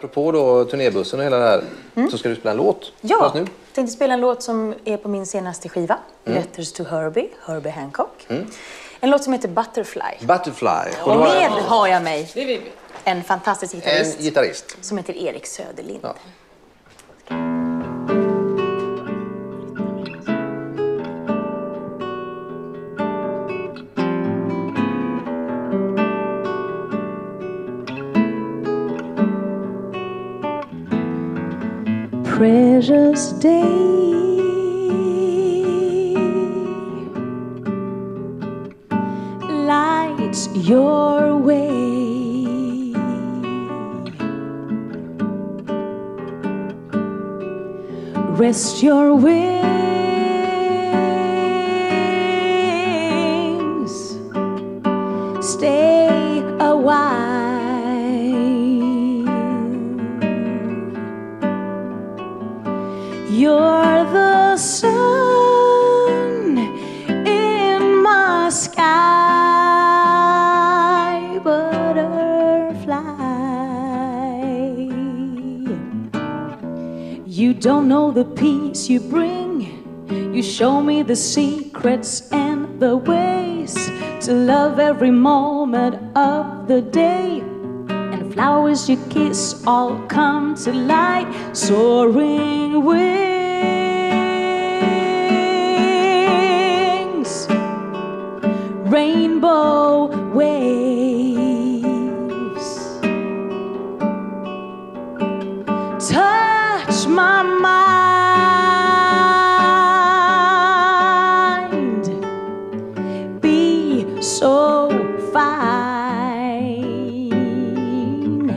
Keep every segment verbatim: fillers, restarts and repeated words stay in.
apropå då turnébussen och hela det här, mm. så ska du spela en låt. Ja, jag tänkte spela en låt som är på min senaste skiva, mm. Letters to Herbie, Herbie Hancock. Mm. En låt som heter Butterfly. Butterfly. Och, och med har jag mig en fantastisk gitarrist, en gitarrist. som heter Erik Söderlind. Ja. Precious day, lights your way, rest your wings, stay a while. You're the sun in my sky, butterfly. You don't know the peace you bring. You show me the secrets and the ways to love every moment of the day. And flowers you kiss all come to light, soaring with rainbow waves. Touch my mind, be so fine.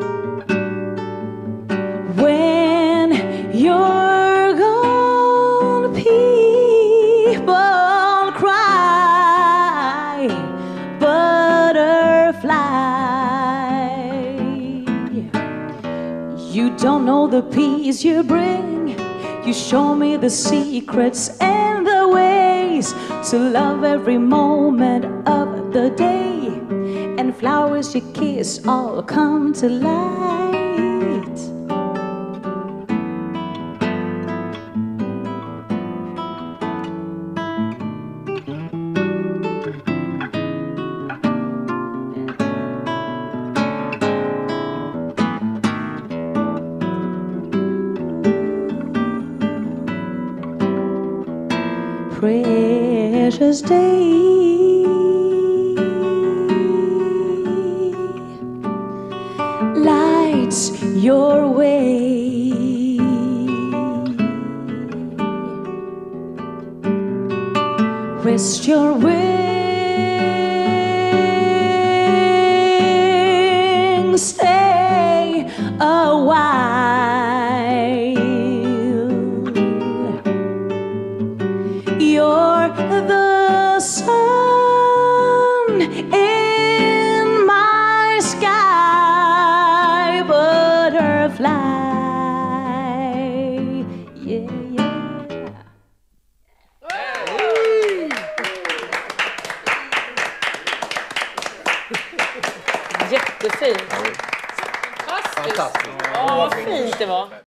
When you're gone, people cry, butterfly. You don't know the peace you bring. You show me the secrets and the ways to love every moment of the day. And flowers you kiss all come to light. Precious day, lights your way, rest your wings, stay a while. You're the sun in my sky, butterfly. Yeah, yeah. Jättefint. Fantastiskt. Åh, vad fint det var.